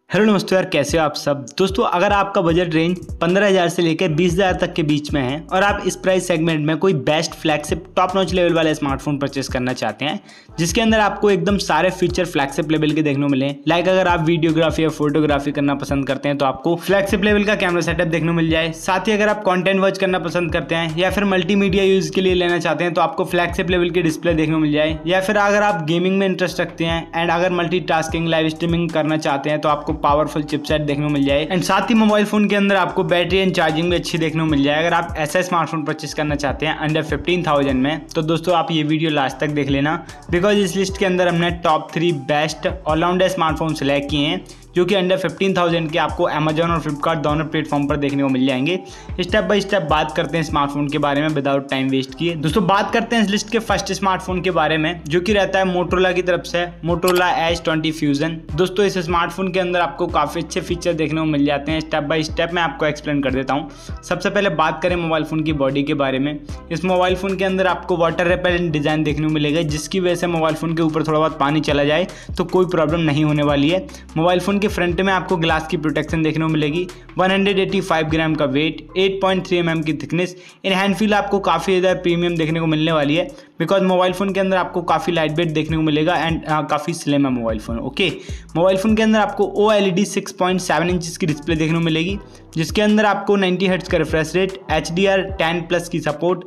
Hello नमस्ते यार, कैसे हो आप सब दोस्तों। अगर आपका बजट रेंज 15,000 से लेकर 20,000 तक के बीच में है और आप इस प्राइस सेगमेंट में कोई best flagship top notch level वाला स्मार्टफोन परचेस करना चाहते हैं जिसके अंदर आपको एकदम सारे फीचर फ्लैगशिप लेवल के देखने को मिले, लाइक अगर आप वीडियोग्राफी या फोटोग्राफी करना पसंद करते हैं तो आपको फ्लैगशिप लेवल का कैमरा सेटअप देखने को मिल जाए। साथ ही अगर आप कॉन्टेंट वॉच करना पसंद करते हैं या फिर मल्टीमीडिया यूज के लिए लेना चाहते हैं तो आपको फ्लैगशिप लेवल की डिस्प्ले देखने को मिल जाए, या फिर अगर आप गेमिंग में इंटरेस्ट रखते हैं एंड अगर मल्टीटास्किंग लाइव स्ट्रीमिंग करना चाहते हैं तो आपको पावरफुल चिपसेट देखने को मिल जाए। एंड साथ ही मोबाइल फोन के अंदर आपको बैटरी एंड चार्जिंग भी अच्छी देखने को मिल जाए। अगर आप ऐसा स्मार्टफोन परचेस करना चाहते हैं अंडर 15,000 में तो दोस्तों आप ये वीडियो लास्ट तक देख लेना, बिकॉज इस लिस्ट के अंदर हमने top 3 best allrounder smartphone select किए हैं जो कि अंडर 15,000 के आपको अमेजॉन और फ्लिपकार्ट दोनों प्लेटफॉर्म पर देखने को मिल जाएंगे। स्टेप बाय स्टेप बात करते हैं स्मार्टफोन के बारे में विदाउट टाइम वेस्ट किए। दोस्तों बात करते हैं इस लिस्ट के फर्स्ट स्मार्टफोन के बारे में जो कि रहता है मोटोरोला की तरफ से मोटोरोला एज 20 फ्यूजन। दोस्तों इस स्मार्टफोन के अंदर आपको काफ़ी अच्छे फीचर देखने को मिल जाते हैं। स्टेप बाय स्टेप मैं आपको एक्सप्लेन कर देता हूँ। सबसे पहले बात करें मोबाइल फ़ोन की बॉडी के बारे में। इस मोबाइल फ़ोन के अंदर आपको वाटर रेपेलेंट डिज़ाइन देखने को मिलेगा जिसकी वजह से मोबाइल फ़ोन के ऊपर थोड़ा बहुत पानी चला जाए तो कोई प्रॉब्लम नहीं होने वाली है। मोबाइल फ़ोन के फ्रंट में आपको ग्लास की प्रोटेक्शन देखने को मिलेगी। 185 ग्राम का वेट, 8.3 mm की थिकनेस। इन हैंड फील आपको काफ़ी ज़्यादा प्रीमियम देखने को मिलने वाली है बिकॉज मोबाइल फ़ोन के अंदर आपको काफ़ी लाइट वेट देखने को मिलेगा एंड काफ़ी स्लिम है mobile phone. Okay, mobile phone के अंदर आपको OLED 6.7 इंच की डिस्प्ले देखने को मिलेगी जिसके अंदर आपको 90 हर्ट्ज का रिफ्रेश रेट, HDR10+ की सपोर्ट,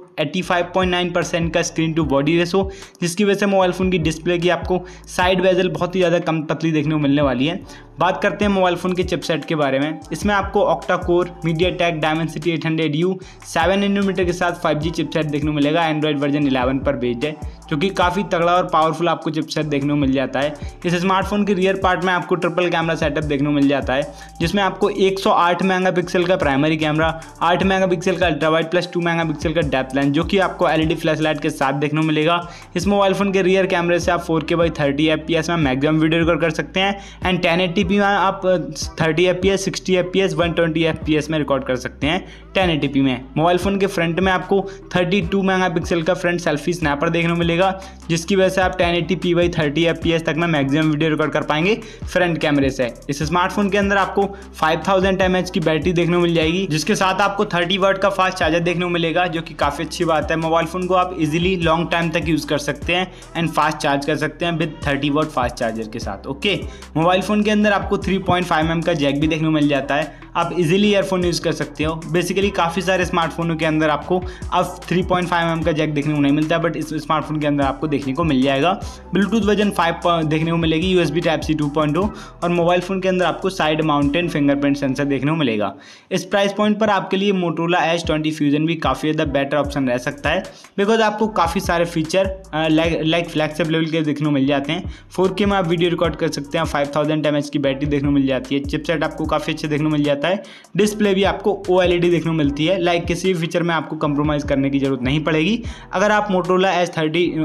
85.9% का स्क्रीन टू बॉडी रेशो जिसकी वजह से मोबाइल फ़ोन की डिस्प्ले की आपको साइड बेजल बहुत ही ज़्यादा कम पतली देखने को मिलने वाली है। बात करते हैं मोबाइल फ़ोन के चिपसेट के बारे में। इसमें आपको octa core MediaTek Dimensity 800U 7 nanometre के साथ 5G चिपसेट देखने को मिलेगा। एंड्रॉइड वर्जन 11 पर बेस्ड है जो कि काफ़ी तगड़ा और पावरफुल आपको चिपसेट देखने को मिल जाता है। इस स्मार्टफोन के रियर पार्ट में आपको ट्रिपल कैमरा सेटअप देखने को मिल जाता है जिसमें आपको 108 मेगापिक्सल का प्राइमरी कैमरा, 8 मेगापिक्सल का अल्ट्रा वाइड प्लस 2 मेगापिक्सल का डेप्थ लेंस जो कि आपको LED फ्लैश लाइट के साथ देखने को मिलेगा। इस मोबाइल फ़ोन के रियर कैमरे से आप 4K/30 FPS में मैक्सिमम वीडियो रिकॉर्ड कर सकते हैं एंड 1080p में आप 30 FPS, 60 FPS, 120 FPS में रिकॉर्ड कर सकते हैं 1080p में। मोबाइल फ़ोन के फ्रंट में आपको 32 मेगापिक्सल का फ्रंट सेल्फी स्नैपर देखने को मिलेगा जिसकी वजह से आप 1080p/30 FPS तक में मैक्सिमम वीडियो रिकॉर्ड कर पाएंगे फ्रंट कैमरे से। इस स्मार्टफोन के अंदर आपको 5000 mAh की बैटरी देखने को मिल जाएगी जिसके साथ आपको 30 वाट का फास्ट चार्जर देखने को मिलेगा जो कि काफ़ी अच्छी बात है। मोबाइल फ़ोन को आप इजीली लॉन्ग टाइम तक यूज़ कर सकते हैं एंड फास्ट चार्ज कर सकते हैं विद 30 वाट फास्ट चार्जर के साथ। ओके, मोबाइल फ़ोन के अंदर आपको 3.5 mm का जैक भी देखने को मिल जाता है। आप इजीली ईयरफोन यूज़ कर सकते हो। बेसिकली काफ़ी सारे स्मार्टफोनों के अंदर आपको अब 3.5 mm का जैक देखने को नहीं मिलता बट इस स्मार्टफोन के अंदर आपको देखने को मिल जाएगा। ब्लूटूथ वर्जन 5 देखने को मिलेगी, USB Type-C 2.0 और मोबाइल फ़ोन के अंदर आपको साइड माउंटेन फिंगरप्रिंट सेंसर देखने को मिलेगा। इस प्राइस पॉइंट पर आपके लिए मोटोरोला एज 20 फ्यूजन भी काफ़ी ज़्यादा बेटर ऑप्शन रह सकता है बिकॉज आपको काफ़ी सारे फीचर लाइक फ्लैगशिप लेवल के देखने को मिल जाते हैं। 4K में आप वीडियो रिकॉर्ड कर सकते हैं, 5000 mAh की बैटरी देखने को मिल जाती है, चिपसेट आपको काफ़ी अच्छे देखने को मिल जाता है, डिस्प्ले भी आपको OLED देखने को मिलती है। लाइक किसी भी फीचर में आपको कंप्रोमाइज़ करने की जरूरत नहीं पड़ेगी अगर आप मोटोरोला एज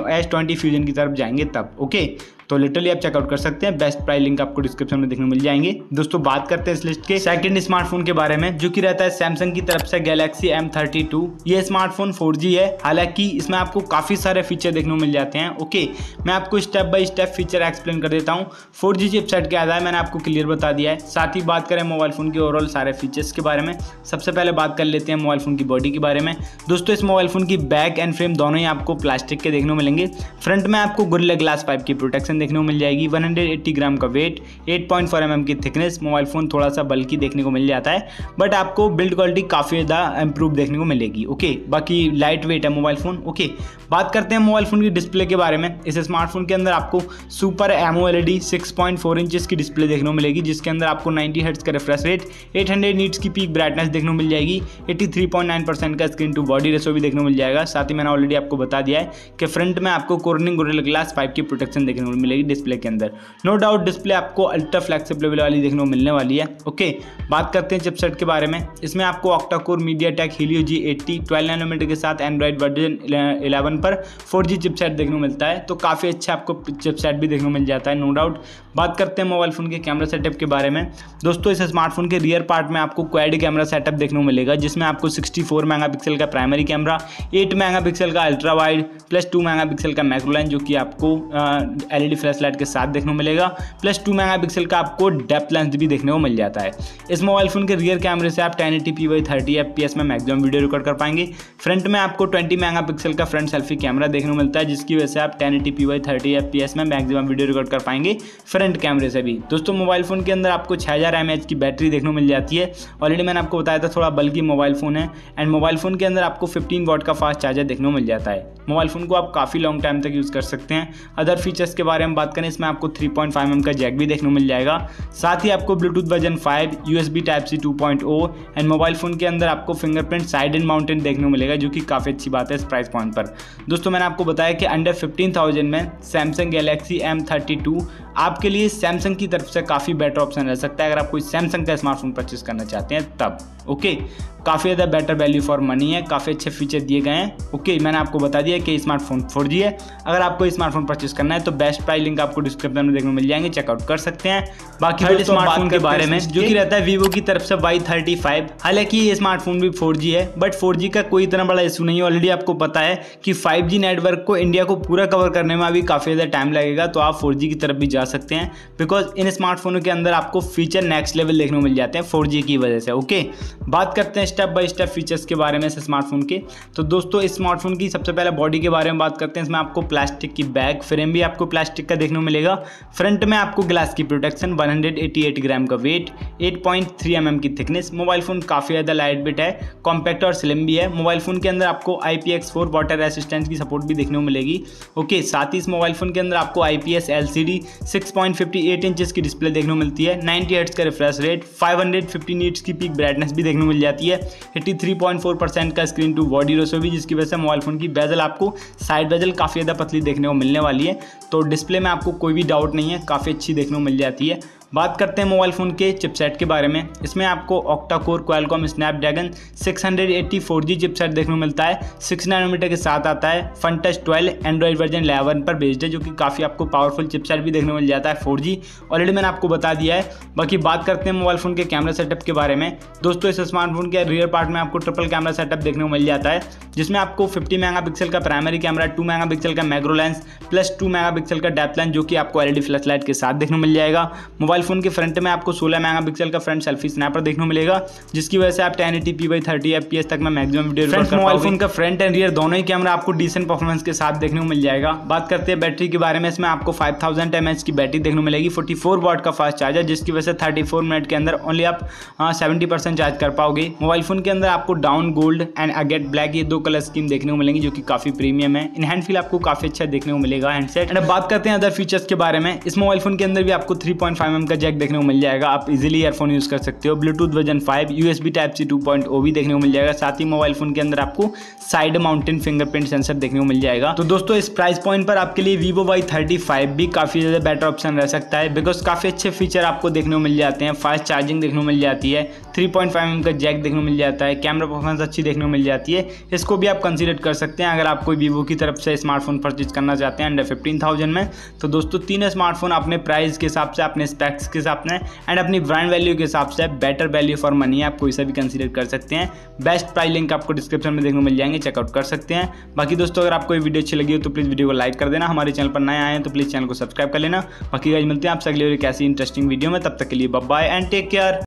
20 फ्यूजन की तरफ जाएंगे तब। ओके, तो लिटरली आप चेकआउट कर सकते हैं। बेस्ट प्राइस लिंक आपको डिस्क्रिप्शन में देखने को मिल जाएंगे। दोस्तों बात करते हैं इस लिस्ट के सेकंड स्मार्टफोन के बारे में जो कि रहता है सैमसंग की तरफ से गैलेक्सी M32। ये स्मार्टफोन 4G है, हालांकि इसमें आपको काफ़ी सारे फीचर देखने को मिल जाते हैं। ओके, मैं आपको step by step feature explain कर देता हूँ। 4G चिपसेट क्या है मैंने आपको क्लियर बता दिया है। साथ ही बात करें मोबाइल फ़ोन के ओवरऑल सारे फीचर्स के बारे में। सबसे पहले बात कर लेते हैं मोबाइल फ़ोन की बॉडी के बारे में। दोस्तों इस मोबाइल फ़ोन की बैक एंड फ्रेम दोनों ही आपको प्लास्टिक के देखने को मिलेंगे। फ्रंट में आपको गोरिल्ला ग्लास 5 की प्रोटेक्शन देखने को मिल जाएगी। 180 ग्राम का वेट, 8.4 mm की थिकनेस। मोबाइल फ़ोन थोड़ा सा बल्कि देखने को मिल जाता है बट आपको बिल्ड क्वालिटी काफ़ी ज़्यादा इंप्रूव देखने को मिलेगी। ओके, बाकी लाइट वेट है मोबाइल फ़ोन। ओके, बात करते हैं मोबाइल फ़ोन की डिस्प्ले के बारे में। इस स्मार्टफोन के अंदर आपको सुपर AMOLED 6.4 इंचेस की डिस्प्ले देखने को मिलेगी जिसके अंदर आपको 90 हर्ट्ज का रिफ्रेश रेट, 800 नीट्स की पीक ब्राइटनेस देखने को मिल जाएगी, 83.9% का स्क्रीन टू बॉडी रेशो भी देखने को मिल जाएगा। साथ ही मैंने ऑलरेडी आपको बता दिया है कि फ्रंट में आपको कॉर्निंग गोरिल्ला ग्लास 5 की प्रोटेक्शन देखने को मिलेगी डिस्प्ले के अंदर। नो डाउट डिस्प्ले आपको अल्ट्रा फ्लैगशिप लेवल वाली देखने को मिलने वाली है। ओके, बात करते हैं चिपसेट के बारे में। इसमें आपको octa core MediaTek Helio G80 12 nanometre के साथ एंड्रॉइड वर्जन 11 पर 4G चिपसेट देखने को मिलता है तो काफ़ी अच्छा आपको चिपसेट भी देखने को मिल जाता है नो डाउट। बात करते हैं मोबाइल फ़ोन के कैमरा सेटअप के बारे में। दोस्तों इस स्मार्टफोन के रियर पार्ट में आपको क्वाड कैमरा सेटअप देखने को मिलेगा, जिसमें आपको 64 मेगापिक्सल का प्राइमरी कैमरा, 8 मेगापिक्सल का अल्ट्रा वाइड प्लस 2 मेगापिक्सल का मैक्रो लेंस जो कि आपको एलईडी फ्लैश लाइट के साथ देखने को मिलेगा, प्लस 2 मेगापिक्सल का आपको डेप्थ लेंस भी देखने को मिल जाता है। इस मोबाइल फ़ोन के रियर कैमरे से आप 1080p 30 fps में मैक्सिमम वीडियो रिकॉर्ड कर पाएंगे। फ्रंट में आपको 20 मेगापिक्सल का फ्रंट सेल्फी कैमरा देखने को मिलता है, जिसकी वजह से आप 1080p 30 fps में मैक्सिमम वीडियो रिकॉर्ड कर पाएंगे फ्रंट कैमरे से भी। दोस्तों मोबाइल फ़ोन के अंदर आपको 6000 mAh की बैटरी देखने को मिल जाती है। ऑलरेडी मैंने आपको बताया था थोड़ा बल्कि मोबाइल फ़ोन है, एंड मोबाइल फ़ोन के अंदर आपको 15 वॉट का फास्ट चार्जर देखने को मिल जाता है। मोबाइल फ़ोन को आप काफ़ी लॉन्ग टाइम तक यूज़ कर सकते हैं। अदर फीचर्स के बारे में बात करें, इसमें आपको 3.5mm का जैक भी देखने को मिल जाएगा। साथ ही आपको Bluetooth version 5, USB Type-C 2.0 and mobile phone के अंदर आपको फिंगरप्रिंट साइड एंड माउंटेन देखने को मिलेगा, जो कि काफ़ी अच्छी बात है इस प्राइस पॉइंट पर। दोस्तों मैंने आपको बताया कि अंडर 15,000 में सैमसंग गैलेक्सी M32 आपके लिए सैमसंग की तरफ से काफ़ी बेटर ऑप्शन रह सकता है अगर आप कोई सैमसंग का स्मार्टफोन परचेस करना चाहते हैं तब। ओके, काफ़ी ज़्यादा बेटर वैल्यू फॉर मनी है, काफ़ी अच्छे फीचर दिए गए हैं। ओके, मैंने आपको बता दिया कि स्मार्टफोन 4G है। अगर आपको स्मार्टफोन परचेस करना है तो बेस्ट प्राइस लिंक आपको डिस्क्रिप्शन में देखने को मिल जाएंगे, चेकआउट कर सकते हैं। बाकी थर्ड स्मार्टफोन के बारे में जो कि रहता है वीवो की तरफ से Y35। हालांकि ये स्मार्टफोन भी 4G है, बट 4G का कोई इतना बड़ा इशू नहीं है। ऑलरेडी आपको पता है कि 5G नेटवर्क को इंडिया को पूरा कवर करने में अभी काफ़ी ज़्यादा टाइम लगेगा, तो आप 4G की तरफ भी जा सकते हैं, बिकॉज इन स्मार्टफोनों के अंदर आपको फीचर नेक्स्ट लेवल देखने को मिल जाते हैं 4G की वजह से। ओके, बात करते हैं स्टेप बाय स्टेप फीचर्स के बारे में इस स्मार्टफोन के। तो दोस्तों इस स्मार्टफोन की सबसे पहले बॉडी के बारे में बात करते हैं। इसमें आपको प्लास्टिक की बैक फ्रेम भी आपको प्लास्टिक का देखने को मिलेगा। फ्रंट में आपको ग्लास की प्रोटेक्शन, 188 ग्राम का वेट, 8.3 mm की थिकनेस। मोबाइल फोन काफ़ी ज़्यादा लाइट वेट है, कॉम्पैक्ट और स्लिम भी है। मोबाइल फोन के अंदर आपको IPX4 वाटर रेसिस्टेंस की सपोर्ट भी देखने को मिलेगी। ओके, साथ ही इस मोबाइल फोन के अंदर आपको IPS LCD 6.58 इंचेस की डिस्प्ले देखने को मिलती है, 90 हर्ट्ज का रिफ्रेश रेट, 550 नीट्स की पीक ब्राइटनेस भी देखने को मिल जाती है, 83.4% का स्क्रीन टू बॉडी रेशो भी, जिसकी वजह से मोबाइल फोन की बेजल आपको साइड बेजल काफ़ी ज़्यादा पतली देखने को मिलने वाली है। तो डिस्प्ले में आपको कोई भी डाउट नहीं है, काफ़ी अच्छी देखने को मिल जाती है। बात करते हैं मोबाइल फ़ोन के चिपसेट के बारे में। इसमें आपको octa core Qualcomm Snapdragon 680 4G chipset देखने को मिलता है, 6 नैनोमीटर के साथ आता है। फनटच 12 एंड्रॉइड वर्जन 11 पर बेस्ड है, जो कि काफ़ी आपको पावरफुल चिपसेट भी देखने को मिल जाता है 4G। ऑलरेडी मैंने आपको बता दिया है। बाकी बात करते हैं मोबाइल फ़ोन के कैमरा सेटअप के बारे में। दोस्तों इस स्मार्टफोन के रियर पार्ट में आपको ट्रिपल कैमरा सेटअप देखने को मिल जाता है, जिसमें आपको 50 मेगापिक्सल का प्राइमरी कैमरा, 2 मेगापिक्सल का मैक्रो लेंस प्लस 2 मेगापिक्सल का डेप्थ लेंस, जो कि आपको एलईडी फ्लैश लाइट के साथ देखने को मिल जाएगा। मोबाइल फोन के फ्रंट में आपको 16 मेगापिक्सल का फ्रंट सेल्फी स्नैपर देखने को मिलेगा, जिसकी वजह से आप 1080p 30 fps तक में मैक्सिमम वीडियो रिकॉर्ड कर पाओगे। मोबाइल फोन का फ्रंट एंड रियर दोनों ही कैमरा आपको डिसेंट परफॉर्मेंस के साथ देखने को मिल जाएगा। बात करते हैं बैटरी के बारे में। इसमें आपको 5000 mAh की बैटरी देखने को मिलेगी, 44 वॉट का फास्ट चार्जर, जिसकी वजह से 34 मिनट के अंदर ओनली आप 70% चार्ज कर पाओगे। मोबाइल फोन के अंदर आपको dawn gold and agate black ये 2 कलर स्कीम देखने को मिलेंगी, जो कि काफ़ी प्रीमियम है। इन हैंड फील आपको काफ़ी अच्छा देखने को मिलेगा हैंडसेट। एंड अब बात करते हैं अदर फीचर्स के बारे में। इस मोबाइल फोन के अंदर भी आपको 3.5mm का जैक देखने को मिल जाएगा, आप इजीली ईयरफोन यूज़ कर सकते हो। ब्लूटूथ वर्जन 5, USB Type-C 2.0 भी देखने को मिल जाएगा। साथ ही मोबाइल फोन के अंदर आपको साइड माउंटेन फिंगरप्रिंट सेंसर देखने को मिल जाएगा। तो दोस्तों इस प्राइस पॉइंट पर आपके लिए Vivo Y35 भी काफ़ी ज़्यादा बेटर ऑप्शन रह सकता है, बिकॉज काफ़ी अच्छे फीचर आपको देखने को मिल जाते हैं। फास्ट चार्जिंग देखने को मिल जाती है, 3.5mm का जैक देखने को मिल जाता है, कैमरा परफॉर्मेंस अच्छी देखने को मिल जाती है। इसको भी आप कंसीडर कर सकते हैं अगर आप कोई Vivo की तरफ से स्मार्टफोन परचेज करना चाहते हैं अंडर 15,000 में। तो दोस्तों तीनों स्मार्टफोन अपने प्राइस के हिसाब से, अपने स्पेक्स के हिसाब से एंड अपनी ब्रांड वैल्यू के हिसाब से बेटर वैल्यू फॉर मनी है, आप कोई सा भी कंसीडर कर सकते हैं। बेस्ट प्राइस लिंक आपको डिस्क्रिप्शन में देखने को मिल जाएंगे, चेकआउट कर सकते हैं। बाकी दोस्तों अगर आपको ये वीडियो अच्छी लगी हो तो प्लीज़ वीडियो को लाइक कर देना। हमारे चैनल पर नए आए हैं तो प्लीज़ चैनल को सब्सक्राइब कर लेना। बाकी गाइस मिलते हैं आपसे अगली और एक ऐसी इंटरेस्टिंग वीडियो में, तब तक के लिए bye bye and take care.